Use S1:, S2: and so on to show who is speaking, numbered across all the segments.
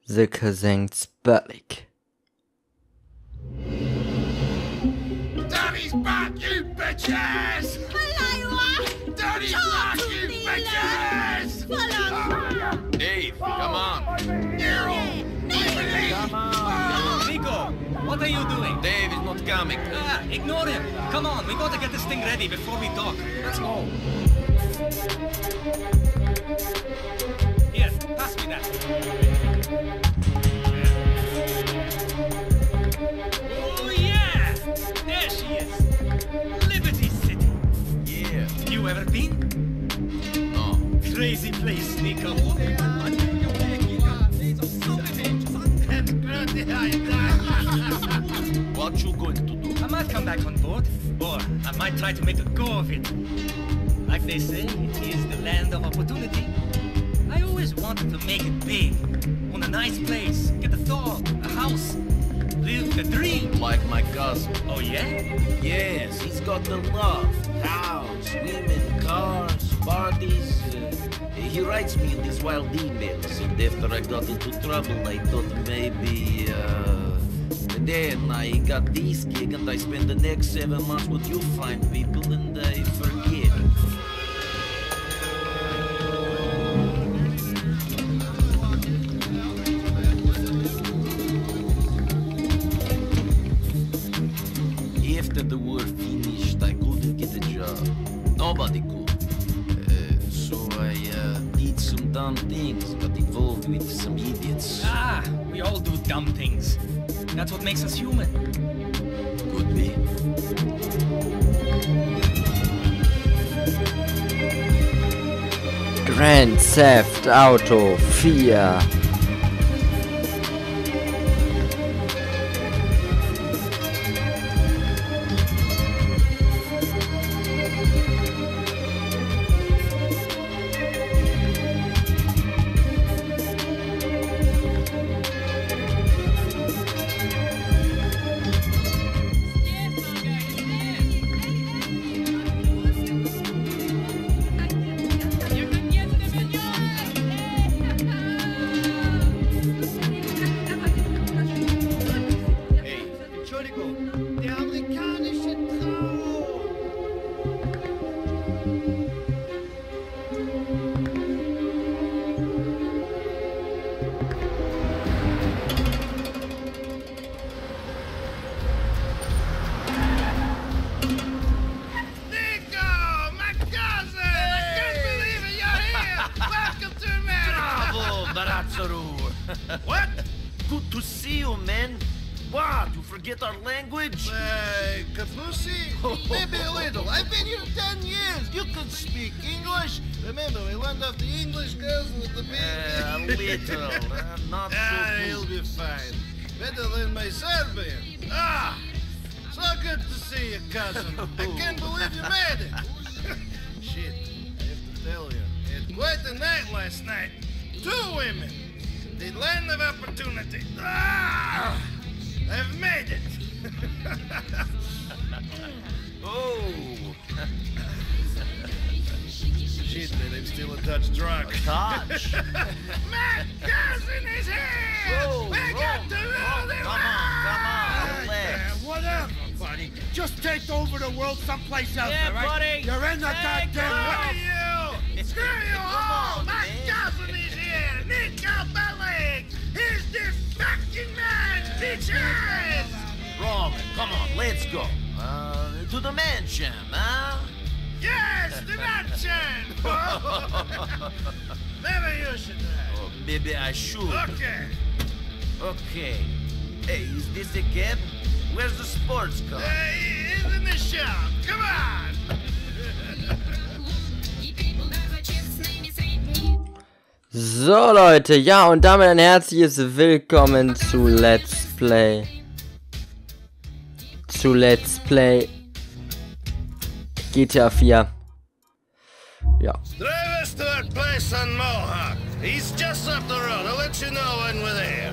S1: Silke senkt's Böllig.
S2: Daddy's back, you bitches! Daddy's back, you bitches!
S3: Dave, come on.
S2: Come on!
S4: Nico, what are you doing?
S3: Dave is not coming.
S4: Ignore him. Come on, we gotta get this thing ready before we dock. Let's go. Here, pass me that. Oh yeah! There she is. Liberty City.
S3: Yeah.
S4: You ever been?
S3: No.
S4: Crazy place, Nico.
S3: What you going to do?
S4: I might come back on board, or I might try to make a go of it. Like they say, it is the land of opportunity. I always wanted to make it big, own a nice place, get a dog, a house, live the dream.
S3: Like my cousin.
S4: Oh yeah?
S3: Yes, he's got the love. House, women, cars, parties. He writes me in these wild emails, and after I got into trouble, I thought maybe, then I got this gig, and I spend the next 7 months with you fine people, and I forget. After the war finished, I couldn't get a job. Nobody could. So I did some dumb things, got involved with some idiots.
S4: Ah, we all do dumb things. That's what makes us human.
S3: Could be.
S1: Grand Theft Auto 4.
S3: What? Good to see you, man. What? You forget our language?
S2: Kapusi? Maybe a little. I've been here 10 years. You can speak English. Remember, we learned off the English girls with the baby.
S3: A little. Not so
S2: He'll
S3: good.
S2: be fine. Better than my Serbian. So good to see you, cousin. I can't believe you made it. Shit, I have to tell you. I had quite a night last night. 2 women. The land of opportunity. I've made it.
S3: Oh.
S2: Shit, man, I'm still a touch drunk.
S3: Touch.
S2: My cousin is here!
S3: Whoa,
S2: We got to rule the
S3: Come on, relax.
S5: Whatever, buddy. Just take over the world someplace else,
S4: Yeah,
S5: all right?
S4: buddy.
S5: You're in the
S4: Hey,
S5: goddamn
S2: Screw you! Screw you all!
S3: on,
S2: My
S3: man.
S2: cousin is here! Nico Bellic! He's the fucking man, bitches!
S3: Roman, come on, let's go. To the mansion, huh?
S2: Yes, the mansion! Maybe you should drive.
S3: Oh, maybe I should.
S2: Okay.
S3: Okay. Hey, is this a cab? Where's the sports car?
S2: He's in the shop. Come on!
S1: So Leute, ja, und damit ein herzliches Willkommen zu Let's Play GTA 4. Ja.
S2: Drive us to that place on Mohawk. He's just up the road. I'll let you know when we're there.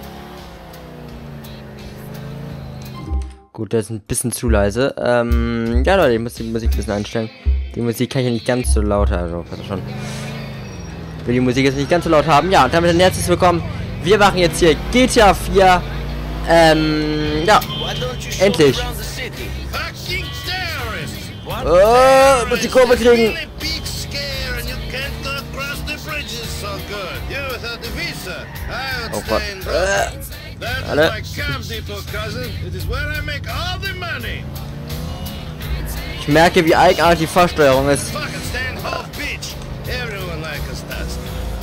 S1: Gut, das ist ein bisschen zu leise. Ja Leute, ich muss die Musik ein bisschen einstellen. Die Musik kann ich ja nicht ganz so laut haben. Also, schon. Ich will die Musik jetzt nicht ganz so laut haben. Ja, und damit ein herzliches Willkommen Wir machen jetzt hier GTA 4. Ja, endlich.
S2: Fucking terrorists!
S1: Oh, muss die Kurve kriegen.
S2: Really big scare and you can't go across the bridges so good. You without the visa. I would
S1: Oh Gott.
S2: stay in Brussels. That
S1: Alle.
S2: is my camp depot, cousin. It is where I make all the money.
S1: Ich merke, wie eigenartig die Fahrsteuerung ist.
S2: Fucking stand Hove Beach. Everyone like us does.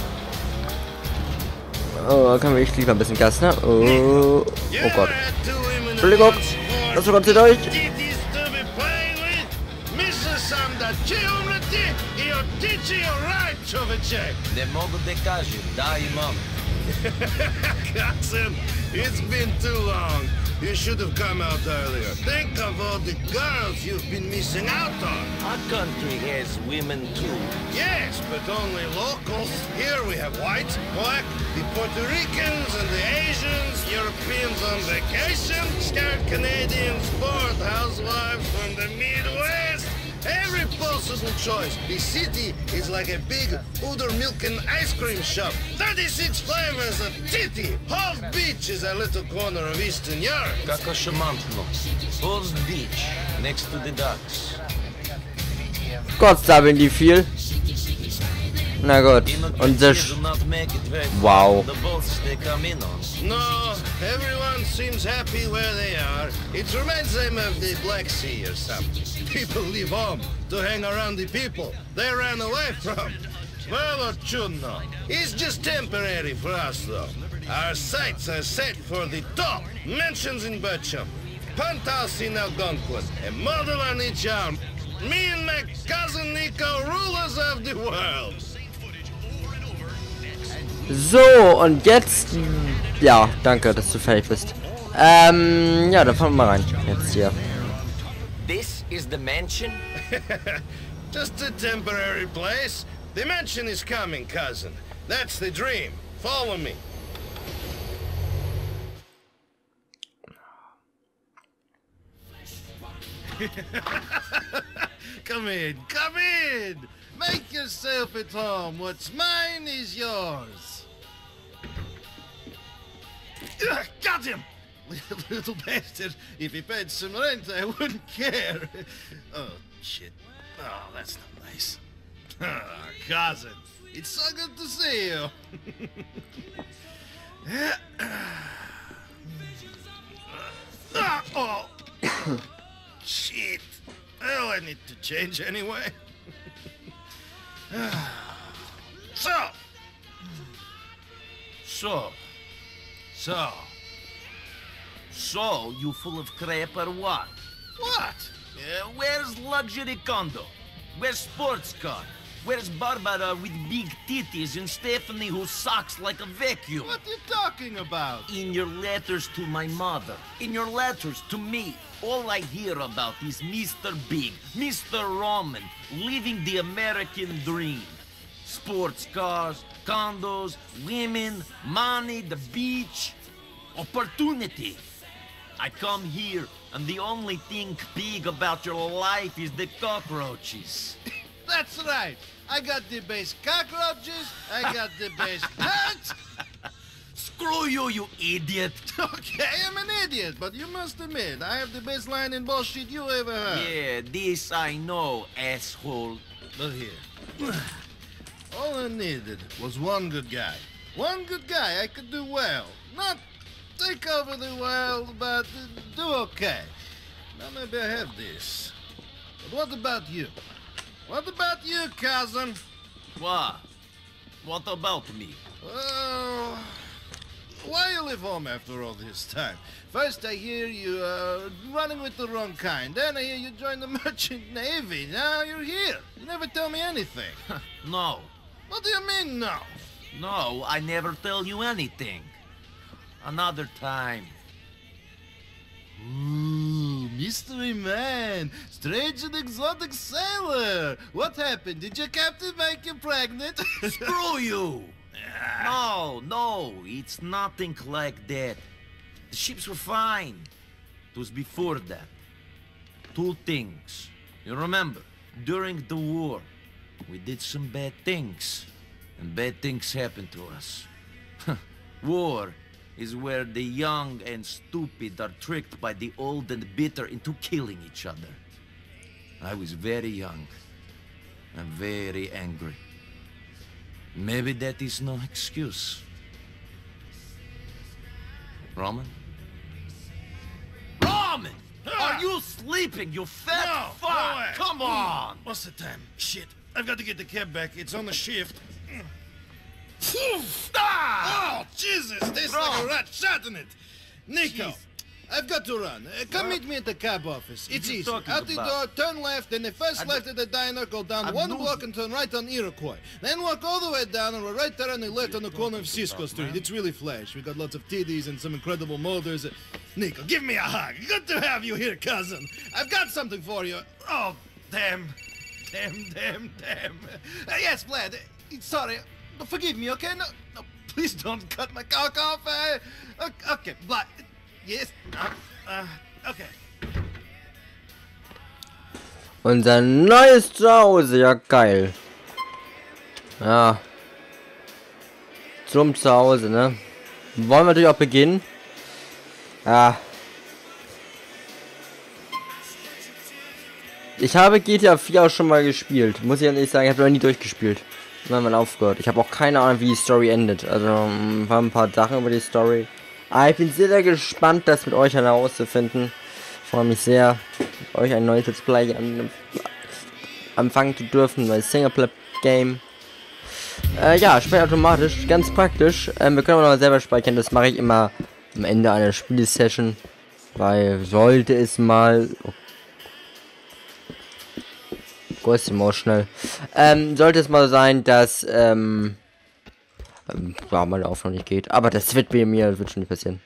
S1: Oh, da können wir echt lieber ein bisschen Gas, ne? Oh,
S2: You
S1: oh Gott.
S2: ever had two women at
S1: Entschuldigung.
S2: once for
S1: Das kommt durch.
S2: titties to be playing with? Mrs. Sam da Geomati, io tici o right, Chovicek.
S3: Не мога да кажа, да имам.
S2: Cousin, it's been too long. You should have come out earlier. Think of all the girls you've been missing out on.
S3: Our country has women too.
S2: Yes, but only locals. Here we have whites, black, the Puerto Ricans and the Asians, Europeans on vacation, scared Canadians, bored housewives from the Midwest. Every possible choice. The city is like a big udder milk and ice cream shop. 36 flavors of titty. Hove Beach is a little corner of Eastern Europe.
S3: Како шамантно. Falls Beach, next to the docks.
S1: Gott, sabbeln die viel. Na gut. Und das...
S3: do not make it very
S1: Wow.
S3: the boats they come in on.
S2: No, everyone seems happy where they are. It reminds them of the Black Sea or something. People leave home to hang around the people they ran away from. Well, Ochunno, it's just temporary for us, though. Our sights are set for the top mansions in Bircham, penthouse in Algonquin, a model on each arm. Me and my cousin Nico, rulers of the world.
S1: So, und jetzt... Ja, danke, dass du fertig bist. Ja, dann fangen wir mal rein. Jetzt hier.
S3: This is the mansion?
S2: Just a temporary place. The mansion is coming, cousin. That's the dream. Follow me. Come in, come in! Make yourself at home. What's mine is yours. Ugh, got him! Little bastard. If he paid some rent, I wouldn't care. Oh, shit. Oh, that's not nice. Ah, cousin, it's so good to see you. Oh, shit. Well, I need to change anyway. So,
S3: you full of crap or what?
S2: what?
S3: Where's luxury condo? Where's sports car? Where's Barbara with big titties and Stephanie who sucks like a vacuum?
S2: What are you talking about?
S3: In your letters to my mother, in your letters to me, all I hear about is Mr. Big, Mr. Roman, living the American dream. Sports cars, condos, women, money, the beach, opportunity. I come here, and the only thing big about your life is the cockroaches.
S2: That's right. I got the best cockroaches. I got the best nuts.
S3: Screw you, you idiot!
S2: Okay, I'm an idiot, but you must admit, I have the best line in bullshit you ever heard.
S3: Yeah, this I know, asshole.
S2: Look here. All I needed was one good guy. One good guy I could do well. Not take over the world, but do okay. Now maybe I have this. But what about you? What about you, cousin?
S3: What? What about me?
S2: Oh, why you leave home after all this time? First I hear you running with the wrong kind. Then I hear you join the merchant navy. Now you're here. You never tell me anything.
S3: No.
S2: What do you mean, no?
S3: No, I never tell you anything. Another time.
S2: Ooh, mystery man, strange and exotic sailor. What happened? Did your captain make you pregnant?
S3: Screw you! No, it's nothing like that. The ships were fine. It was before that. Two things. You remember, during the war, we did some bad things. And bad things happened to us. War is where the young and stupid are tricked by the old and bitter into killing each other. I was very young and very angry. Maybe that is no excuse. Roman? Roman! Are you sleeping, you fat
S2: No,
S3: fuck?
S2: no way.
S3: Come on!
S2: What's the time? Shit. I've got to get the cab back. It's on the shift.
S3: Ah!
S2: Oh, Jesus! Tastes like a rat shot in it. Nico,
S3: Jeez.
S2: I've got to run. Come meet me at the cab office. It's
S3: you
S2: easy.
S3: talking
S2: Out the
S3: about?
S2: door, turn left, then the first left at the diner, go down
S3: I'm
S2: one
S3: losing.
S2: block and turn right on Iroquois. Then walk all the way down and we're right there on the left on the corner of Cisco Street. It's really flash. We got lots of titties and some incredible molders. Nico, give me a hug. Good to have you here, cousin. I've got something for you. Oh, damn. Damn. Yes, Vlad. Sorry. Forgive me, okay? No, please don't cut my cock off. Okay, Vlad. Yes. Okay.
S1: Unser neues Zuhause, ja geil. Ja. Zum Zuhause, ne? Wollen wir natürlich auch beginnen. Ja. Ich habe GTA 4 auch schon mal gespielt. Muss ich ehrlich sagen, ich habe noch nie durchgespielt. Dann mal aufgehört. Ich habe auch keine Ahnung, wie die Story endet. Also, waren ein paar Sachen über die Story. Aber ich bin sehr, sehr gespannt, das mit euch herauszufinden. Ich freue mich sehr, mit euch ein neues Let's Play anfangen zu dürfen, weil Singleplayer-Game. Ja, speichert automatisch, ganz praktisch. Wir können auch noch selber speichern, das mache ich immer am Ende einer Spielsession. Weil sollte es mal... Ghost mal schnell. Sollte es mal sein, dass ja, meine Aufnahme nicht geht. Aber das wird bei mir wird schon nicht passieren.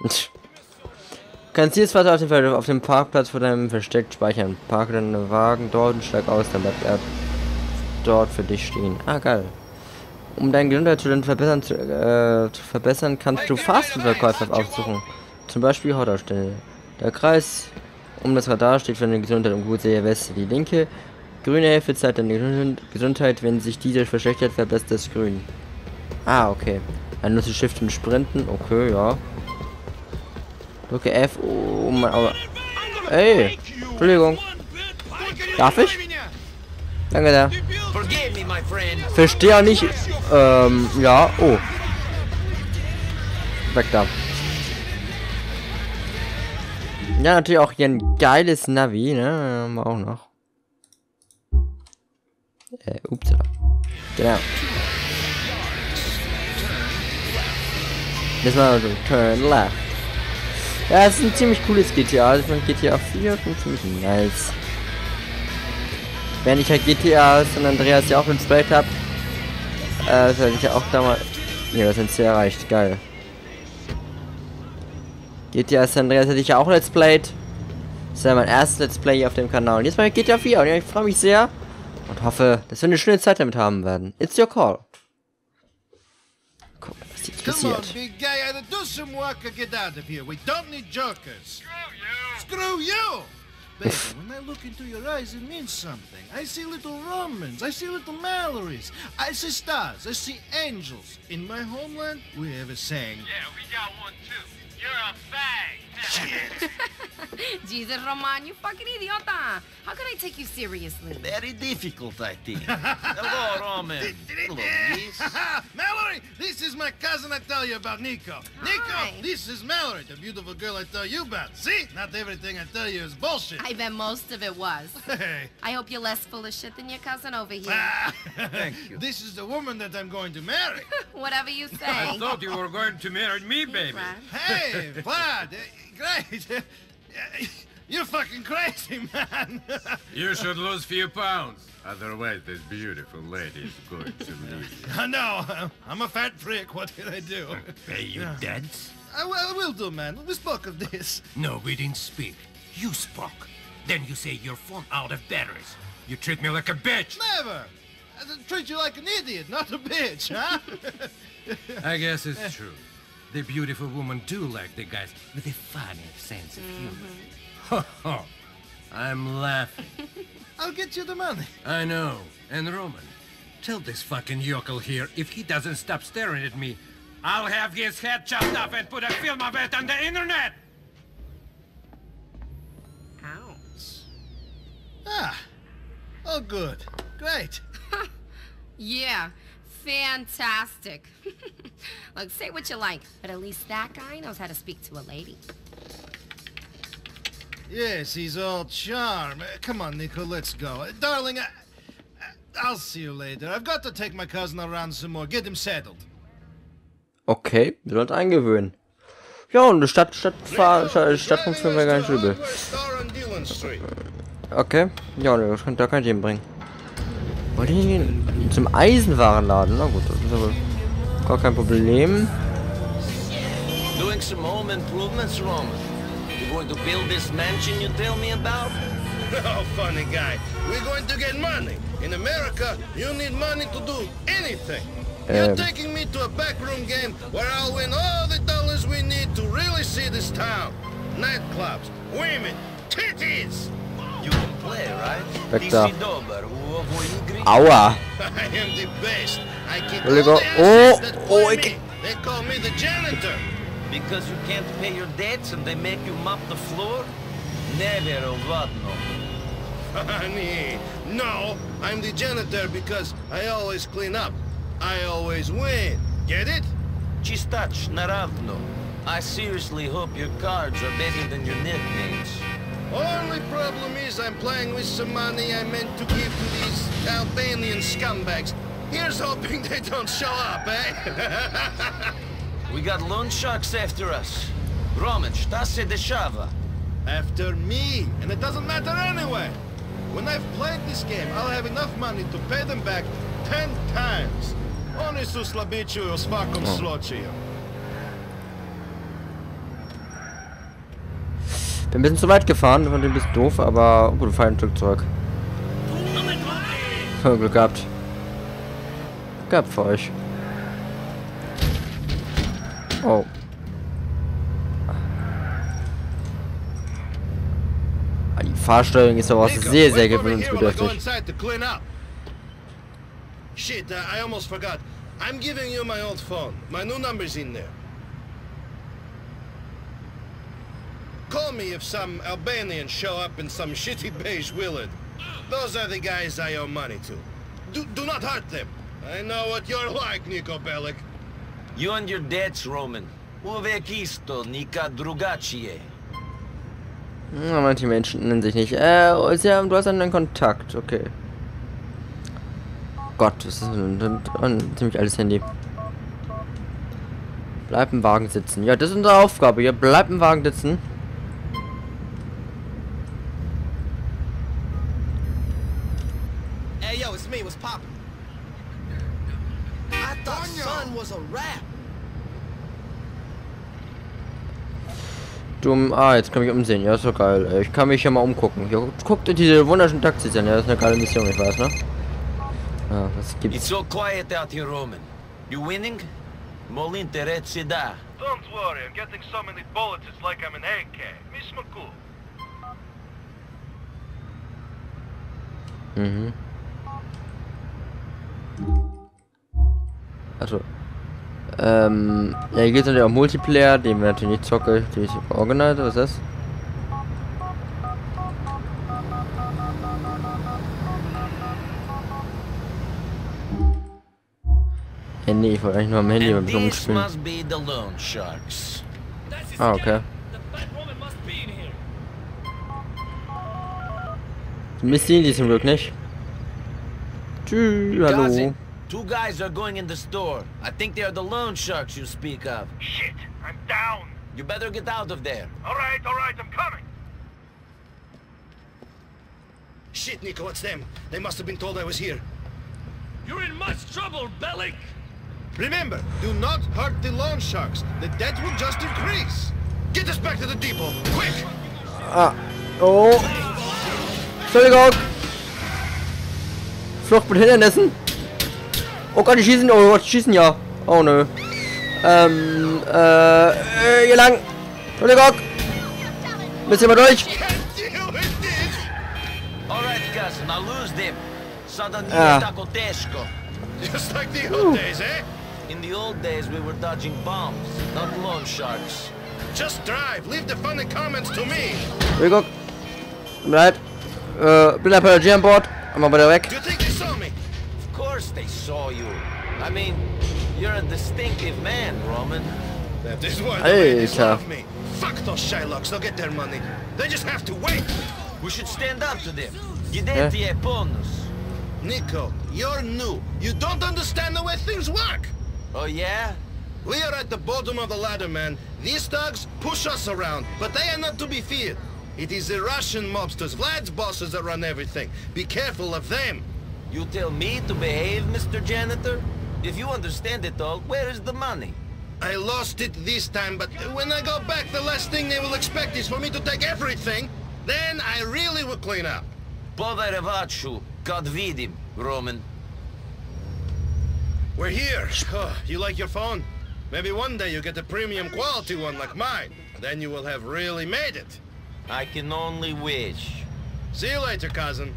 S1: Kannst jetzt weiter auf dem Parkplatz vor deinem Versteck speichern. Parke deinen Wagen dort und steig aus, dann bleibt er dort für dich stehen. Ah, geil. Um deinen Gesundheitszustand zu verbessern, kannst du Fastfood-Verkäufer aufsuchen. Zum Beispiel Hotdog-Stelle. Der Kreis um das Radar steht für deine Gesundheit und gute Weste. Die linke grüne Hälfte zeigt deine Gesundheit. Wenn sich diese verschlechtert, verbessert das Grün. Ah, okay. Dann nutze Shift und Sprinten. Okay, ja. Drücke F, um... Aber... Ey! Entschuldigung. Darf ich? Danke sehr. Verstehe auch nicht... ja. Oh. Weg da. Ja, natürlich auch hier ein geiles Navi, ne? Haben wir auch noch. Ups. Genau. Das war so Turn Left. Ja, es ist ein ziemlich cooles GTA. Also von GTA 4 schon ziemlich nice. Wenn ich halt GTA San Andreas ja auch ins Bild habe, das hatte ich ja auch damals. Ja, das sind sehr erreicht. Geil. GTA San Andreas hätte ich ja auch Let's Played. Das ist ja mein erstes Let's Play hier auf dem Kanal. Und jetzt mal GTA 4. Und ja, ich freue mich sehr. Und hoffe, dass wir eine schöne Zeit damit haben werden. It's your call. Guck, was jetzt
S2: Come on,
S1: passiert.
S2: big guy, either do some work or get out of here. We don't need jokers. Screw you! Baby, when I look into your eyes, it means something. I see little Romans, I see little Mallorys, I see stars, I see angels. In my homeland, we have a saying.
S6: Yeah, we got one too. You're a fag.
S7: Jesus, Roman, you fucking idiota. How can I take you seriously?
S3: Very difficult, I think. Hello, Roman. Hello, miss.
S2: Mallory, this is my cousin I tell you about, Nico.
S7: Hi.
S2: Nico, this is Mallory, the beautiful girl I tell you about. See, not everything I tell you is bullshit.
S7: I bet most of it was.
S2: Hey.
S7: I hope you're less full of shit than your cousin over here.
S3: Thank you.
S2: This is the woman that I'm going to marry.
S7: Whatever you say.
S6: I thought you were going to marry me, baby.
S7: Right.
S2: Hey, Vlad, great. You're fucking crazy, man.
S6: You should lose few pounds. Otherwise, this beautiful lady is going to lose you.
S2: I know. I'm a fat prick. What did I do?
S6: Hey, you dance?
S2: I will do, man. We spoke of this.
S8: No, we didn't speak. You spoke. Then you say your phone out of batteries. You treat me like a bitch.
S2: Never. I treat you like an idiot, not a bitch, huh?
S8: I guess it's true. The beautiful women do like the guys with a funny sense of humor. Ho ho. I'm laughing.
S2: I'll get you the money.
S8: I know. And Roman, tell this fucking yokel here if he doesn't stop staring at me, I'll have his head chopped off and put a film of it on the internet!
S7: Ouch.
S2: Ah. Oh, good. Great.
S7: Yeah, fantastic. Look, say what you like, but at least that guy knows how to speak to a lady.
S2: Yes, he's all charm. Come on, Nico, let's go. Darling, I'll see you later. I've got to take my cousin around some more. Get him settled.
S1: Okay, wir sollen uns eingewöhnen. Ja, und eine Stadtfunktion wäre gar nicht übel. Okay, ja, das könnte da kein Team bringen. Wollte ich ihn zum Eisenwarenladen? Na gut, das ist aber gar kein Problem.
S3: Doing some home improvements, Roman. You going to build this mansion you tell me about?
S2: Oh, funny guy. We're going to get money. In America, you need money to do anything. You're taking me to a backroom game where I'll win all the dollars we need to really see this town. Nightclubs, women, titties.
S3: You can play, right?
S1: Spectre.
S2: I
S1: Aua.
S2: am the best. I keep all
S1: Entschuldigung.
S2: the assets that
S1: Oh,
S2: pay
S1: ich...
S2: me. They call me the janitor.
S3: Because you can't pay your debts and they make you mop the floor? Never wadno.
S2: Honey, no, I'm the janitor because I always clean up. I always win. Get it?
S3: Chistach naravno. I seriously hope your cards are better than your nicknames.
S2: Only problem is I'm playing with some money I meant to give to these Albanian scumbags. Here's hoping they don't show up, eh?
S3: We got loan sharks after us. Roman, šta se dešava?
S2: After me, and it doesn't matter anyway. When I've played this game, I'll have enough money to pay them back 10 times. Oni su slabići u svakom slučaju.
S1: Bin ein bisschen zu weit gefahren, fand ich ein bisschen doof, aber gut, wir fahren ein Stück zurück. Glück gehabt. Gehabt für euch. Oh. Die Fahrsteuerung ist aber auch sehr, sehr gewöhnungsbedürftig.
S2: Shit, I almost forgot. I'm giving you my old phone. My new number's in there. Call me if some Albanians show up in some shitty beige Willard. Those are the guys I owe money to. Do not hurt them. I know what you're like, Niko Bellic.
S3: You and your debts, Roman. Uvek isto, nika drugačije.
S1: Ja, manche Menschen nennen sich nicht. Du hast einen Kontakt, okay. Gott, das ist ein ziemlich altes Handy. Bleib im Wagen sitzen. Ja, das ist unsere Aufgabe. Ja, bleib im Wagen sitzen.
S5: Hey, yo, it's me. What's poppin'? I thought Son was a rap.
S1: Jetzt kann ich umsehen. Ja, ist doch geil. Ich kann mich ja mal umgucken. Ja, guckt diese wunderschönen Taxis an. Ja, das ist eine geile Mission, ich weiß, ne? Ah, was gibt's?
S3: It's so quiet out here, Roman. You winning? Molinte da.
S2: Don't worry, I'm getting so many bullets, it's like I'm an AK. Miss McCool.
S1: Mhm. Also. Ja, hier geht es natürlich auch Multiplayer, den wir natürlich nicht zocke. Die ist Organizer, was ist das? Handy, ich wollte eigentlich nur am Handy ein bisschen rumspielen. Ah, okay. Missile die zum Glück nicht. Tschüss, hallo.
S3: Two guys are going in the store. I think they are the loan sharks you speak of.
S2: Shit, I'm down.
S3: You better get out of there.
S2: All right, I'm coming. Shit, Nico, it's them. They must have been told I was here.
S8: You're in much trouble, Bellic!
S2: Remember, do not hurt the loan sharks. The debt will just increase. Get us back to the depot, quick!
S1: Ah, oh. Entschuldigung. Flucht mit Hindernissen. Oh Gott, die schießen, oh Gott, die schießen ja. Oh nö. Hier lang. Entschuldigung. Müsst ihr mal durch.
S3: Alright, cousin, I'll lose them.
S2: Just like the old days, eh?
S3: In the old days, we were dodging bombs, not loan sharks.
S2: Just drive. Leave the funny comments to me.
S1: Willguck. Tut mir leid. Bin ein Passagier an Bord. Einmal weiter weg.
S2: Do you think they saw me?
S3: Of course they saw you. I mean, you're a distinctive man, Roman.
S2: That is why the ladies
S1: Alter.
S2: love me. Fuck those Shylocks. They'll get their money. They just have to wait.
S3: We should stand up to them. Gidenti e bonus.
S2: Nico, you're new. You don't understand the way things work.
S3: Oh yeah?
S2: We are at the bottom of the ladder, man. These thugs push us around, but they are not to be feared. It is the Russian mobsters, Vlad's bosses that run everything. Be careful of them.
S3: You tell me to behave, Mr. Janitor? If you understand it all, where is the money?
S2: I lost it this time, but when I go back, the last thing they will expect is for me to take everything. Then I really will clean up.
S3: Poverevachu, God vidim, Roman.
S2: We're here. Oh, you like your phone? Maybe one day you get a premium quality one like mine. Then you will have really made it.
S3: I can only wish.
S2: See you later, cousin.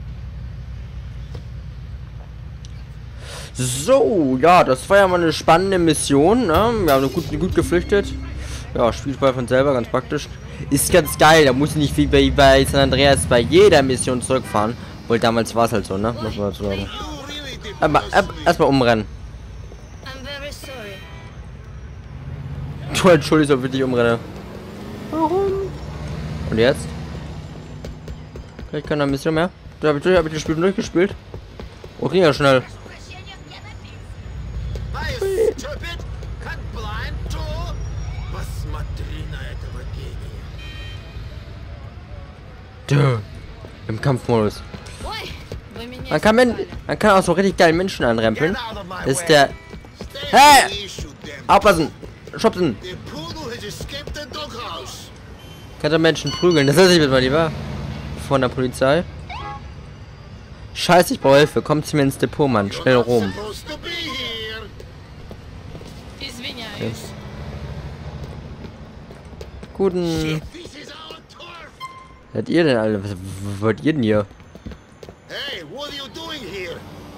S1: So, ja, das war ja mal eine spannende Mission, ne? Wir haben gut geflüchtet. Ja, Spielball von selber, ganz praktisch. Ist ganz geil, da muss ich nicht wie bei San Andreas bei jeder Mission zurückfahren. Weil damals war es halt so, ne? Muss man dazu sagen. Aber erstmal umrennen.
S7: I'm very sorry.
S1: Du entschuldigst, ob ich dich umrenne. Warum? Und jetzt? Ich kann eine Mission mehr. Hab ich das Spiel durchgespielt. Oh, ging ja schnell. Im Kampfmodus. Man kann auch so richtig geil Menschen anrempeln. Das ist der... Hey! Aufpassen! Schubsen! Kann der Menschen prügeln. Das ist nicht mal lieber. Von der Polizei. Scheiße, ich brauche Hilfe. Kommt zu mir ins Depot, Mann. Schnell rum. Okay. Guten... Was seid ihr denn alle? Was wollt ihr denn hier?
S2: Hey, what are you doing here?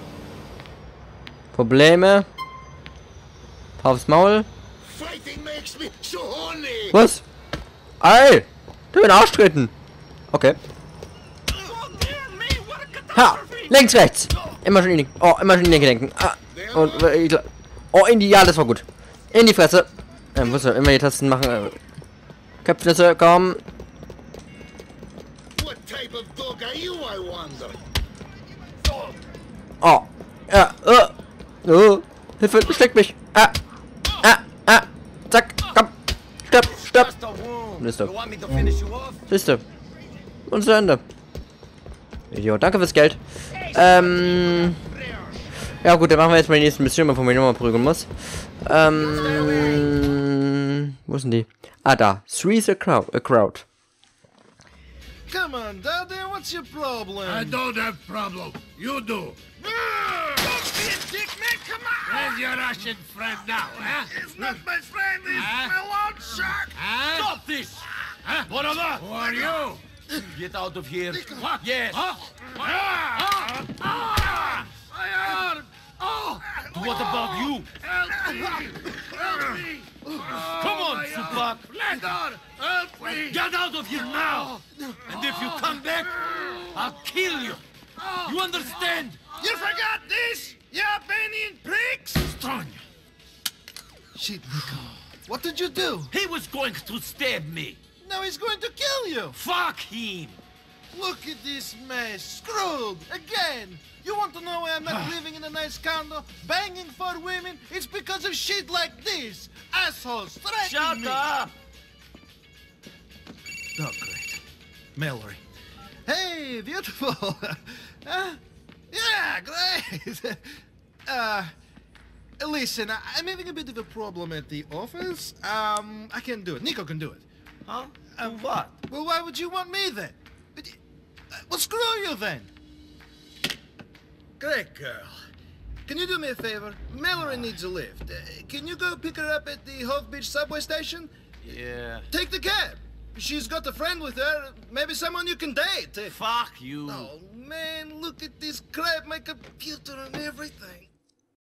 S1: Probleme? Aufs Maul?
S2: Fighting makes me so horny.
S1: Was? Ey! Du in den Arsch treten! Okay. Ha! Links, rechts! Immer schon in die... Oh, immer schon in die Linke denken. Ah, und... Oh, in die... Ja, das war gut. In die Fresse! Muss man immer die Tasten machen. Köpfnisse, komm! Oh, ja, Hilfe, schlägt mich. Zack, komm, stopp. Liste. Liste. Und zu Ende. Idiot, danke fürs Geld. Ja gut, dann machen wir jetzt mal die nächste Mission, bevor ich nochmal prügeln muss. Wo sind die? Ah, da. Three's a crowd.
S2: Come on, Daddy, what's your problem?
S5: I don't have problem. You do.
S2: Don't be a dick, man, come on!
S5: Where's your Russian friend now, huh?
S2: It's not my friend, it's my loan shark!
S5: Stop this! Huh? Who are you?
S3: Get out of here.
S5: What?
S3: Yes.
S5: Huh?
S2: My arm!
S5: Oh!
S3: What about you?
S5: Help me!
S3: Come on, Supak.
S5: Leonard! Help me!
S3: Get out of here now! And if you come back, I'll kill you. You understand?
S2: You forgot this? You Albanian pricks?
S5: Strong!
S2: Shit, Nico. What did you do?
S3: He was going to stab me.
S2: Now he's going to kill you.
S3: Fuck him.
S2: Look at this mess. Screwed. Again. You want to know why I'm not living in a nice condo, banging for women? It's because of shit like this. Assholes threatening me.
S3: Shut up.
S2: Oh, great. Mallory. Hey, beautiful. Yeah, great. Listen, I'm having a bit of a problem at the office. I can do it. Nico can do it.
S3: Huh? What?
S2: Well, why would you want me then? Well, screw you then. Great girl. Can you do me a favor? Mallory needs a lift. Can you go pick her up at the Hove Beach subway station?
S3: Yeah.
S2: Take the cab. She's got a friend with her. Maybe someone you can date.
S3: Fuck you.
S2: Oh, man, look at this crap. My computer and everything.